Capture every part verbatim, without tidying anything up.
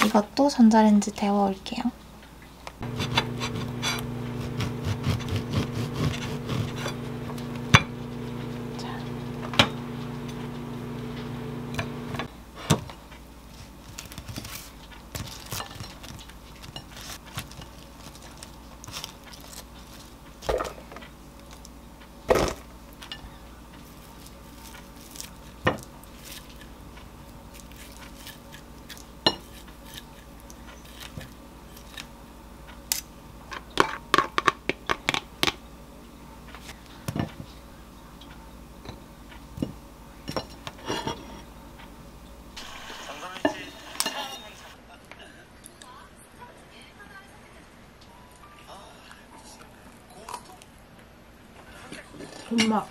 이것도 전자레인지 데워올게요. 엄마.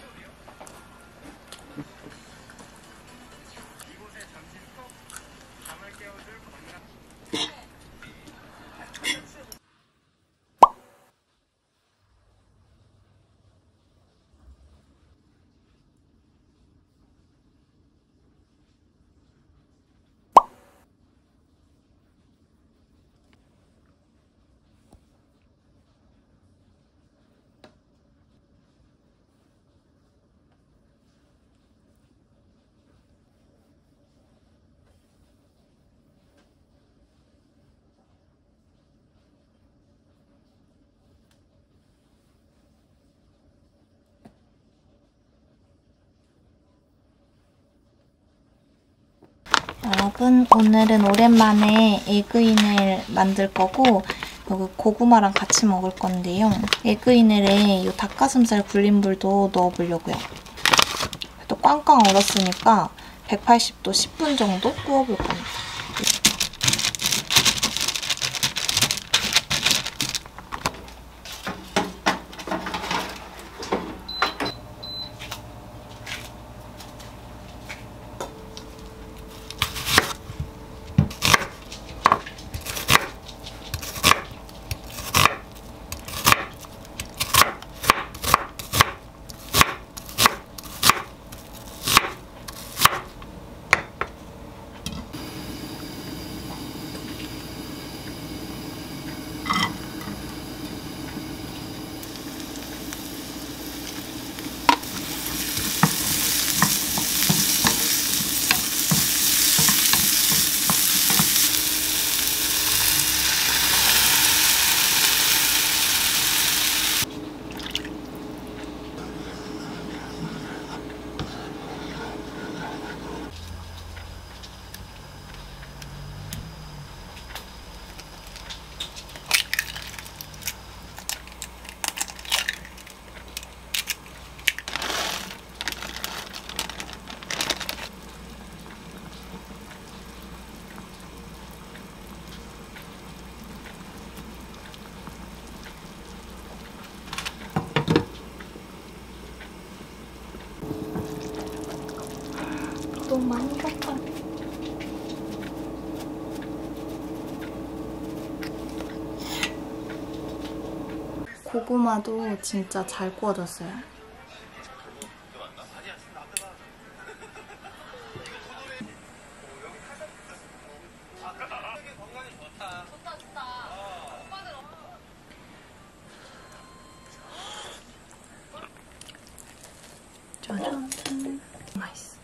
여러분, 오늘은 오랜만에 에그인을 만들 거고 여기 고구마랑 같이 먹을 건데요. 에그인을에 이 닭가슴살 불린 물도 넣어보려고요. 또 꽝꽝 얼었으니까 백팔십 도 십 분 정도 구워볼 겁니다. 너무 많이 갔다. 고구마도 진짜 잘 구워졌어요. 짜잔. 맛있어.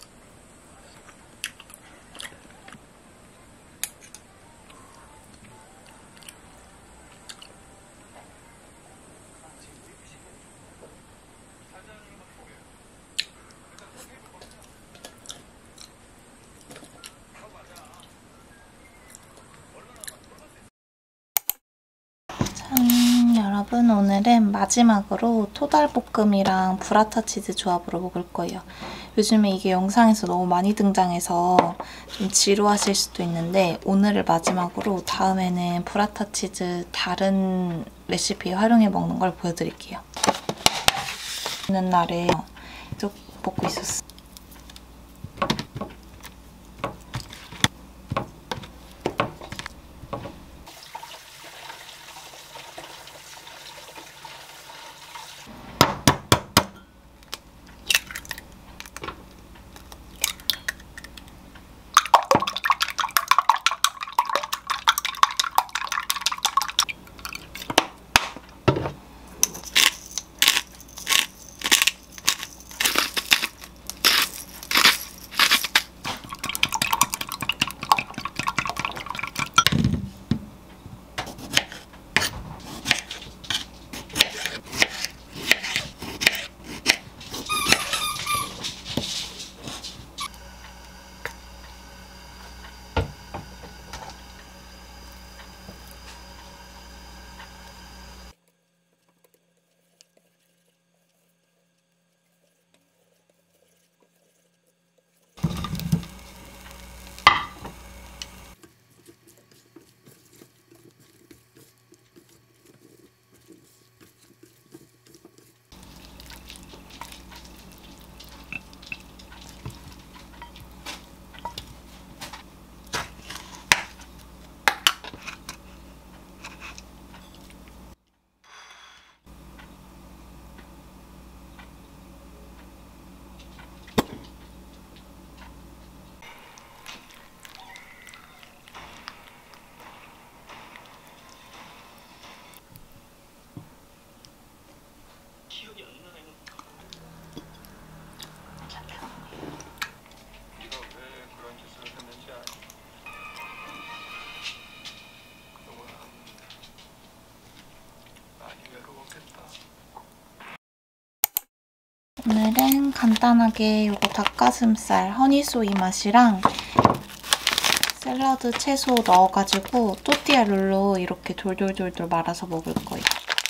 짠! 여러분, 오늘은 마지막으로 토달볶음이랑 브라타 치즈 조합으로 먹을 거예요. 요즘에 이게 영상에서 너무 많이 등장해서 좀 지루하실 수도 있는데 오늘을 마지막으로 다음에는 브라타 치즈 다른 레시피에 활용해 먹는 걸 보여드릴게요. 있는 날에 계속 먹고 있었어. 오늘은 간단하게 요거 닭가슴살 허니소이 맛이랑 샐러드 채소 넣어가지고 또띠아 룰로 이렇게 돌돌돌돌 말아서 먹을 거예요.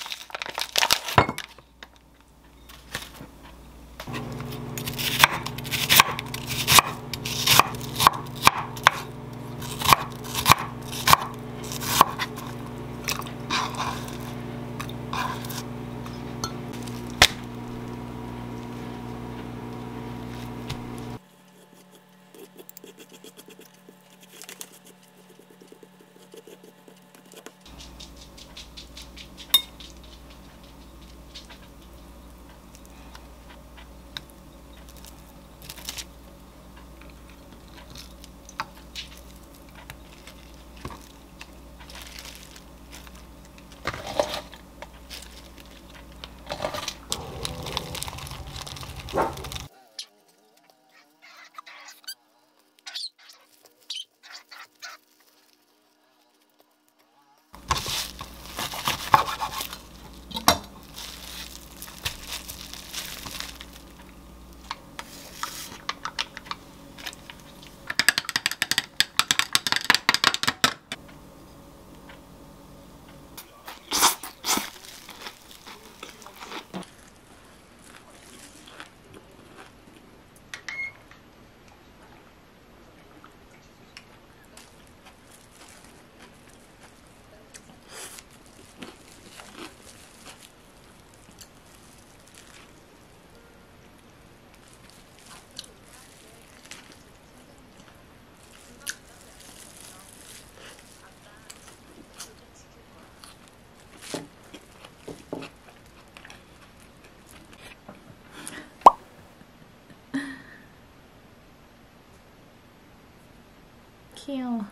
귀여워.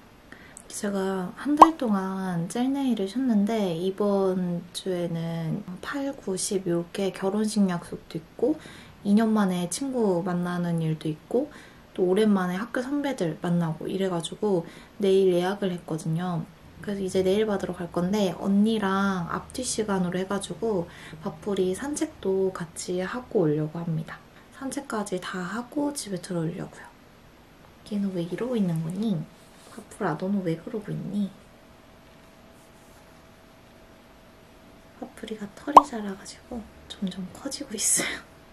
제가 한 달 동안 젤네일을 쉬었는데 이번 주에는 팔, 구, 십 이렇게 결혼식 약속도 있고 이 년 만에 친구 만나는 일도 있고 또 오랜만에 학교 선배들 만나고 이래가지고 내일 예약을 했거든요. 그래서 이제 네일 받으러 갈 건데 언니랑 앞뒤 시간으로 해가지고 밥풀이 산책도 같이 하고 오려고 합니다. 산책까지 다 하고 집에 들어오려고요. 걔는 왜 이러고 있는 거니? 파풀아, 너는 왜 그러고 있니? 파풀이가 털이 자라가지고 점점 커지고 있어요.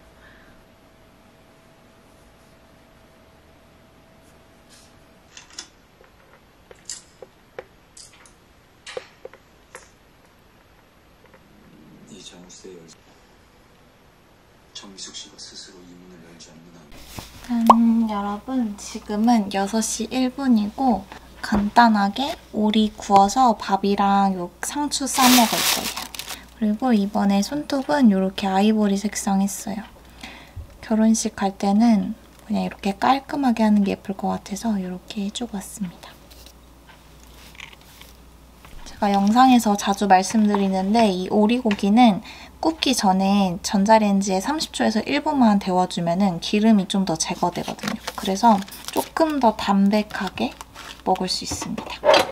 이 자물쇠 열 정미숙 씨가 스스로 이 문을 열지 않는 한 음, 여러분 지금은 여섯 시 일 분이고 간단하게 오리 구워서 밥이랑 요 상추 싸 먹을 거예요. 그리고 이번에 손톱은 이렇게 아이보리 색상 했어요. 결혼식 갈 때는 그냥 이렇게 깔끔하게 하는 게 예쁠 것 같아서 이렇게 해주고 왔습니다. 제가 영상에서 자주 말씀드리는데 이 오리고기는 굽기 전에 전자레인지에 삼십 초에서 일 분만 데워주면 기름이 좀 더 제거되거든요. 그래서 조금 더 담백하게 먹을 수 있습니다.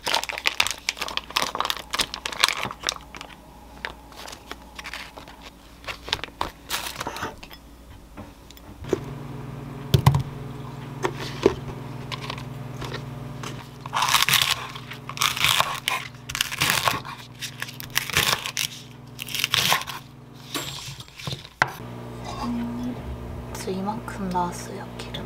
그래서 이만큼 나왔어요, 기름.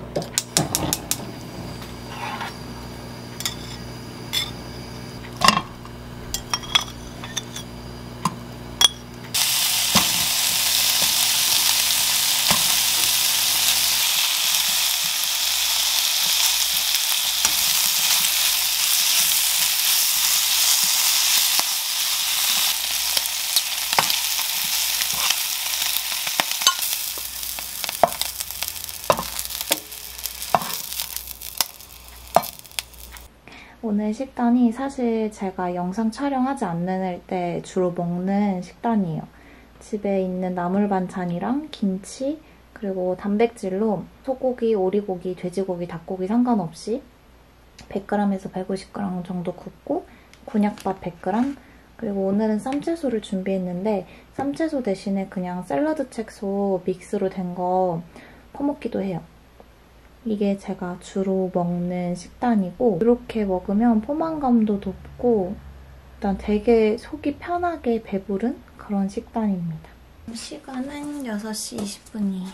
오늘 식단이 사실 제가 영상 촬영하지 않는 때 주로 먹는 식단이에요. 집에 있는 나물 반찬이랑 김치, 그리고 단백질로 소고기, 오리고기, 돼지고기, 닭고기 상관없이 백 그램에서 백오십 그램 정도 굽고 곤약밥 백 그램, 그리고 오늘은 쌈채소를 준비했는데 쌈채소 대신에 그냥 샐러드 채소 믹스로 된 거 퍼먹기도 해요. 이게 제가 주로 먹는 식단이고 이렇게 먹으면 포만감도 높고 일단 되게 속이 편하게 배부른 그런 식단입니다. 시간은 여섯 시 이십 분이에요.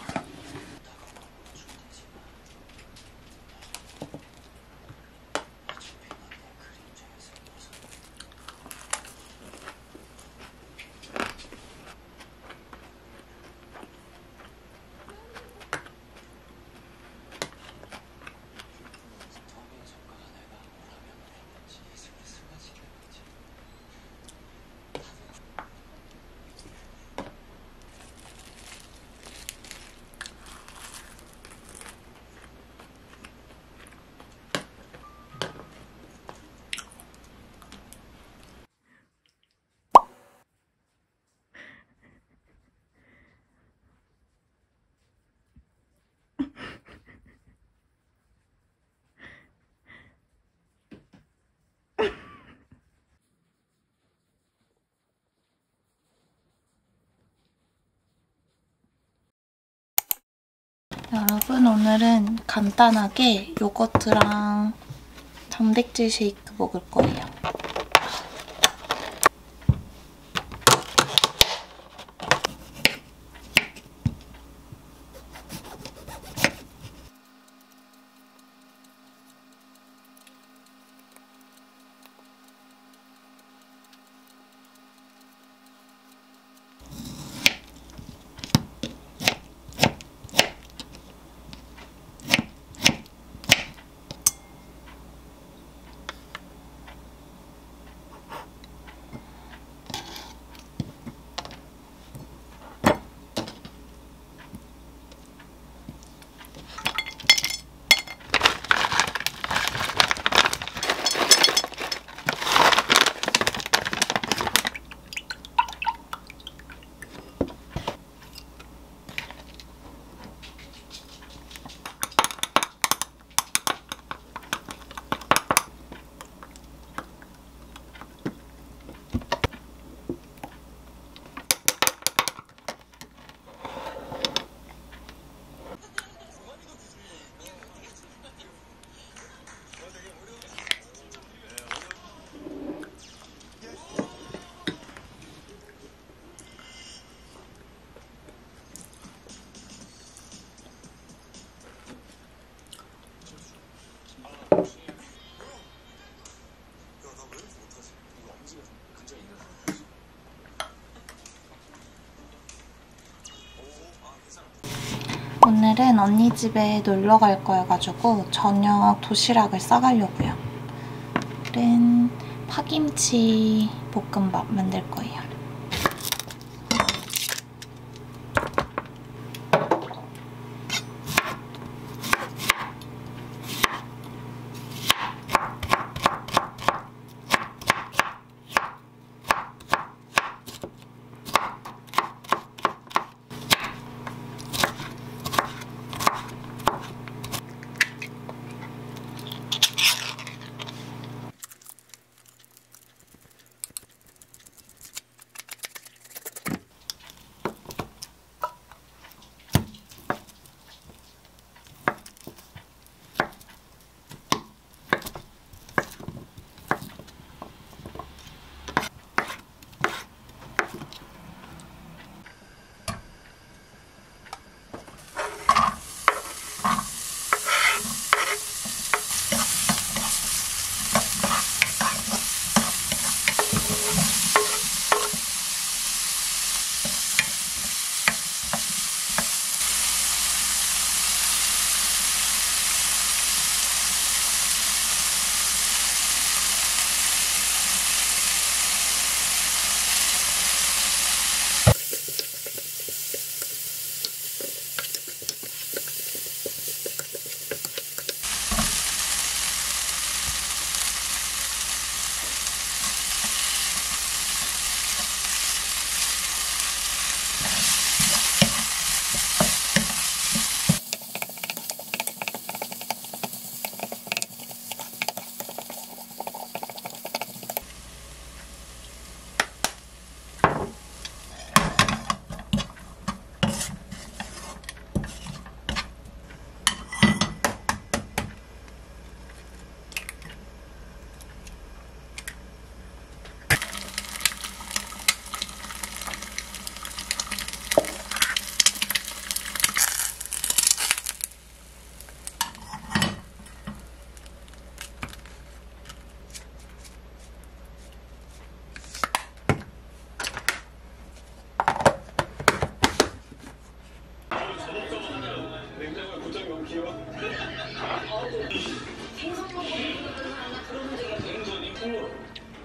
여러분 오늘은 간단하게 요거트랑 단백질 쉐이크 먹을 거예요. 오늘은 언니 집에 놀러 갈 거여가지고 저녁 도시락을 싸가려고요. 오늘은 파김치 볶음밥 만들 거예요.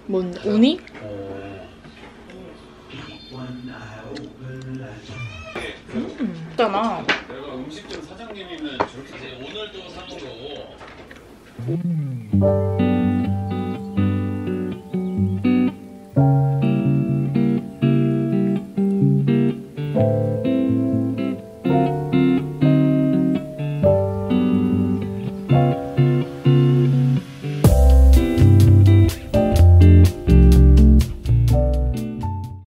뭔 우니? 음, 있잖아. 내가 음식점 사장님이면 저렇게 오늘도 상으로